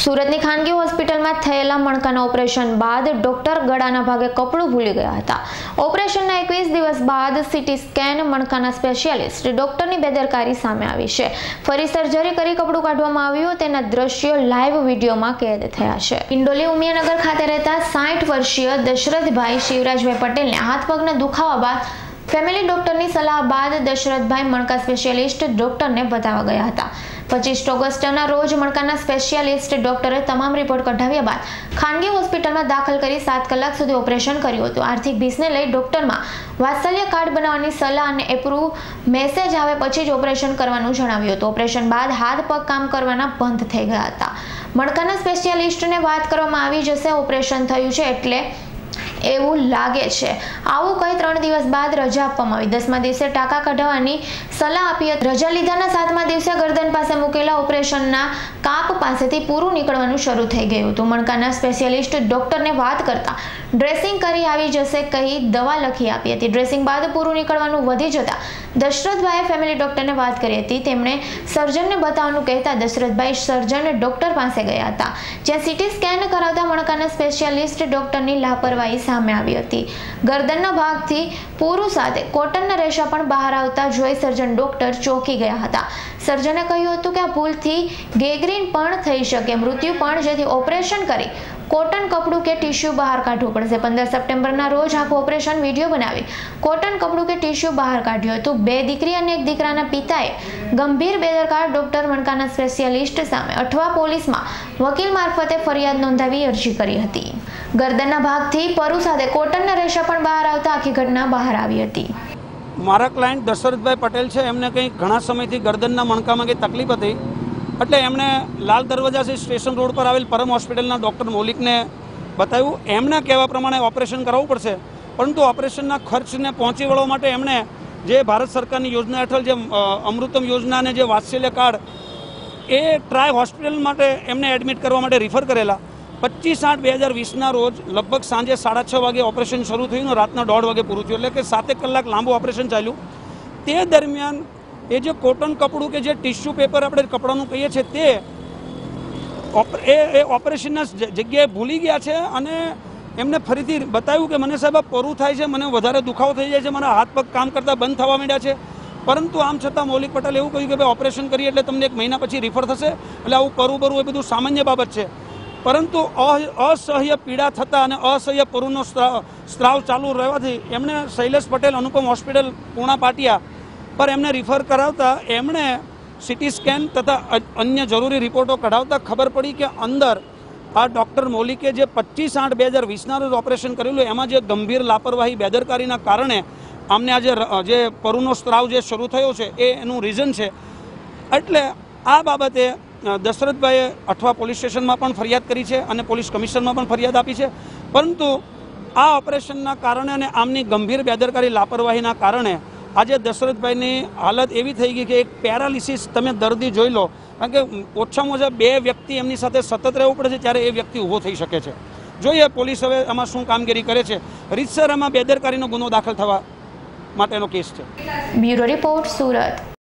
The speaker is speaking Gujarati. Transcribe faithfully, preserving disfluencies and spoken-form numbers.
સુરતની ખાનગી હોસ્પિટલમાં થયેલા મણકાના ઓપરેશન બાદ ડોક્ટર ગળાના ભાગે કપડું ભૂલી ગયા હતા। ઓપરેશનના એકવીસ દિવસ બાદ સીટી સ્કેન મણકાના સ્પેશિયાલિસ્ટ ડોક્ટરની બેદરકારી સામે આવી છે। ફરી સર્જરી કરી કપડું કાઢવામાં આવ્યું તેના દ્રશ્યો લાઈવ વિડીયોમાં કેદ થયા છે। ઇન્ડોલી ઉમિયાનગર ખાતે રહેતા સાઠ વર્ષીય દશરથભાઈ શિવરાજભાઈ પટેલને હાથ પગના દુખાવા બાદ ફેમિલી ડોક્ટરની સલાહ બાદ દશરથભાઈ મણકા સ્પેશિયાલિસ્ટ ડોક્ટરને બતાવવા ગયા હતા। પચીસ ઓગસ્ટના રોજ મણકાના સ્પેશિયાલિસ્ટ ડોક્ટરે તમામ રિપોર્ટ કઢાવ્યા બાદ ખાનગી હોસ્પિટલમાં દાખલ કરી સાત કલાક સુધી ઓપરેશન કર્યું હતું। આર્થિક ભીસને લઈ ડોક્ટરમાં વાત્સલ્ય કાર્ડ બનાવવાની સલાહ અને એપ્રુવ મેસેજ આવે પછી જ ઓપરેશન કરવાનું જણાવ્યું હતું। ઓપરેશન બાદ હાથ પગ કામ કરવાના બંધ થઈ ગયા હતા। મણકાના સ્પેશિયાલિસ્ટને વાત કરવામાં આવી જશે ઓપરેશન થયું છે એટલે એવું લાગે છે। આવું કઈ ત્રણ દિવસ બાદ રજા આપવામાં આવી। દસમા દિવસે ટાંકા કઢાવવાની સલાહ આપી હતી। રજા લીધાના સાતમા દિવસે ગરદન પાસે મૂકેલા ઓપરેશનના કાપ પાસેથી પૂરું નીકળવાનું શરૂ થઈ ગયું હતું। મણકાના સ્પેશિયાલિસ્ટ ડોક્ટરને વાત કરતા ડ્રેસિંગ કરી આવી જશે કહી દવા લખી આપી હતી। ડ્રેસિંગ બાદ પૂરું નીકળવાનું વધી જતા દશરથભાઈએ ફેમિલી ડોક્ટરને વાત કરી હતી। તેમણે સર્જનને બતાવવાનું કહેતા દશરથભાઈ સર્જન ડોક્ટર પાસે ગયા હતા, જ્યાં સીટી સ્કેન કરાવતા મણકાના સ્પેશિયાલિસ્ટ ડોક્ટરની લાપરવાહી સામે આવી હતી। ગરદનના ભાગથી પૂરું સાથે કોટનના રેશા પણ બહાર આવતા જોઈ સર્જન ડોક્ટર ચોંકી ગયા હતા। સર્જને કહ્યું હતું કે આ ભૂલથી ગેંગ્રીન પણ થઈ શકે, મૃત્યુ પણ, જેથી ઓપરેશન કરી કોટન કપડું કે ટીશ્યુ બહાર કાઢવું પડશે। પંદર સપ્ટેમ્બરના રોજ આખું ઓપરેશન વિડીયો બનાવી કોટન કપડું કે ટીશ્યુ બહાર કાઢ્યું હતું। બે દીકરી અને એક દીકરાના પિતાએ ગંભીર બેદરકાર ડોક્ટર મણકાના સ્પેશિયાલિસ્ટ સામે અઠવા પોલીસમાં વકીલ મારફતે ફરિયાદ નોંધાવી અરજી કરી હતી। ગરદનના ભાગથી પરુ સાથે કોટનના રેશા પણ બહાર આવતા આખી ઘટના બહાર આવી હતી। મારા ક્લાયન્ટ દશરથભાઈ પટેલ છે, એમને કંઈ ઘણા સમયથી ગરદનના મણકામાં કંઈ તકલીફ હતી, એટલે એમણે લાલ દરવાજાથી સ્ટેશન રોડ પર આવેલ પરમ હોસ્પિટલના ડૉક્ટર મૌલિકને બતાવ્યું। એમના કહેવા પ્રમાણે ઓપરેશન કરાવવું પડશે, પરંતુ ઓપરેશનના ખર્ચને પહોંચી વળવા માટે એમણે જે ભારત સરકારની યોજના હેઠળ જે અમૃતમ યોજના અને જે વાત્સલ્ય કાર્ડ એ ટ્રાય હોસ્પિટલ માટે એમને એડમિટ કરવા માટે રિફર કરેલા। પચીસ આઠ બે હજાર વીસના રોજ લગભગ સાંજે સાડા છ વાગે ઓપરેશન શરૂ થયું, રાતના દોઢ વાગે પૂરું થયું, એટલે કે સાતેક કલાક લાંબુ ઓપરેશન ચાલ્યું। તે દરમિયાન એ જે કોટન કપડું કે જે ટિશ્યુ પેપર આપણે કપડાનું કહીએ છીએ તે એ ઓપરેશનના જગ્યાએ ભૂલી ગયા છે અને એમને ફરીથી બતાવ્યું કે મને સાહેબ પરું થાય છે, મને વધારે દુખાવો થઈ જાય છે, મારા હાથ પગ કામ કરતાં બંધ થવા માંડ્યા છે। પરંતુ આમ છતાં મૌલિક પટેલે એવું કહ્યું કે ભાઈ ઓપરેશન કરીએ એટલે તમને એક મહિના પછી રિફર થશે, એટલે આવું પરું બરું એ બધું સામાન્ય બાબત છે। પરંતુ અસહ્ય પીડા થતાં અને અસહ્ય પરુનો સ્ત્રાવ ચાલુ રહેવાથી એમણે શૈલેષ પટેલ અનુપમ હોસ્પિટલ પૂર્ણા પાટિયા પર એમને રિફર કરાવતા એમણે સીટી સ્કેન તથા અન્ય જરૂરી રિપોર્ટો કઢાવતા ખબર પડી કે અંદર આ ડૉક્ટર મૌલિકે જે પચીસ આઠ બે હજાર વીસના રોજ ઓપરેશન કરેલું એમાં જે ગંભીર લાપરવાહી બેદરકારીના કારણે આમને આજે જે પરુનો સ્ત્રાવ જે શરૂ થયો છે એ એનું રીઝન છે। એટલે આ બાબતે દશરથભાઈએ અઠવા પોલીસ સ્ટેશનમાં પણ ફરિયાદ કરી છે અને પોલીસ કમિશનમાં પણ ફરિયાદ આપી છે, પરંતુ આ ઓપરેશનના કારણે અને આમની ગંભીર બેદરકારી લાપરવાહીના કારણે આજે દશરથભાઈની હાલત એવી થઈ ગઈ કે એક પેરાલિસિસ તમે દર્દી જોઈ લો, કારણ કે ઓછામાં ઓછા બે વ્યક્તિ એમની સાથે સતત રહેવું પડે છે ત્યારે એ વ્યક્તિ ઊભો થઈ શકે છે। જોઈએ પોલીસ હવે આમાં શું કામગીરી કરે છે। રીતસર આમાં બેદરકારીનો ગુનો દાખલ થવા માટેનો કેસ છે। Bureau report, Surat.